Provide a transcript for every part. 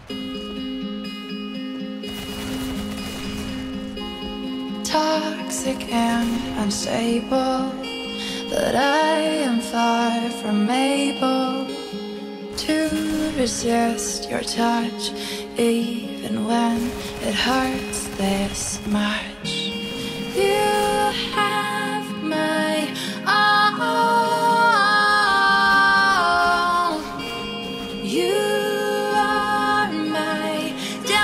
Toxic and unstable, but I am far from able to resist your touch, even when it hurts this much. You have my all. You are my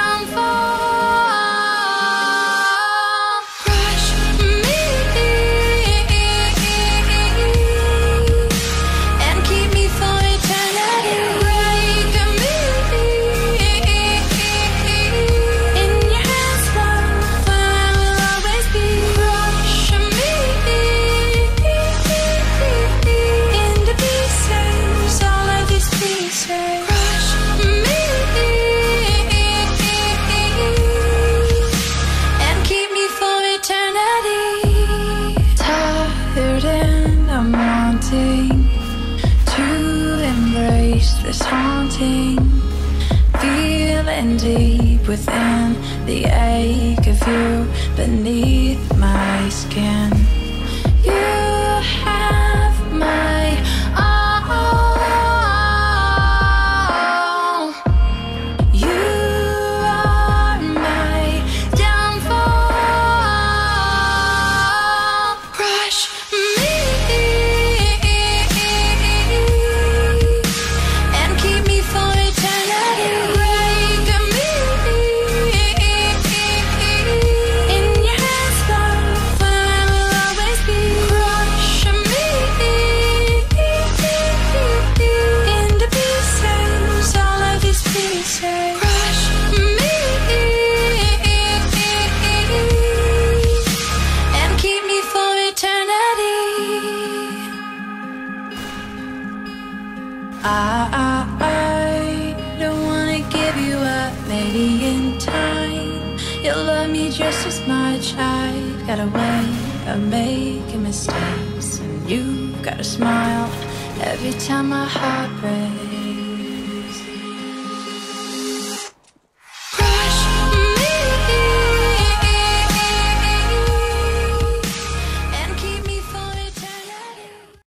downfall. Crush me and keep me for eternity. Break me in your hands, love, where I will always be. Crush me into pieces, all of these pieces. Crush me and keep me for eternity. Tired and I'm wanting to embrace this haunting feeling deep within, the ache of you beneath my skin. You have my all. You are my downfall. Crush me and keep me for eternity. Break me in your hands, love, where I will always be. Crush me into pieces, all of these pieces. Crush me and keep me for eternity. I don't wanna give you up. Maybe in time you'll love me just as much. I've got a way of making mistakes, and you got a smile every time my heart breaks.